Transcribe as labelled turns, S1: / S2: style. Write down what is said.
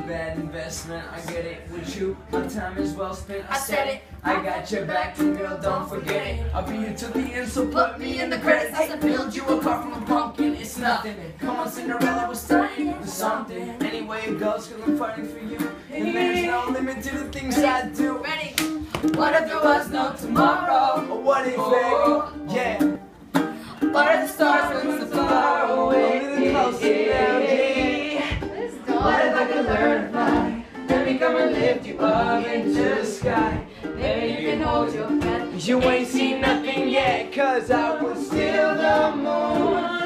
S1: bad investment. I get it with you, my time is well spent. I said it, I got your back, and girl, don't forget it. I'll be here till the end, so put me in the credits. I said build you apart from a pumpkin, it's nothing. Come on, Cinderella, we're starting with something. Anyway it goes, cause I'm fighting for you, and there's no limit to the things I do.
S2: Ready?
S1: What if there was no tomorrow? Or what if, baby? Yeah.
S2: What if the stars were so far away?
S1: What
S2: if I could learn to fly? Let me come and lift you up into the sky. Maybe you can hold your breath.
S1: You ain't seen nothing yet, cause I was still the moon.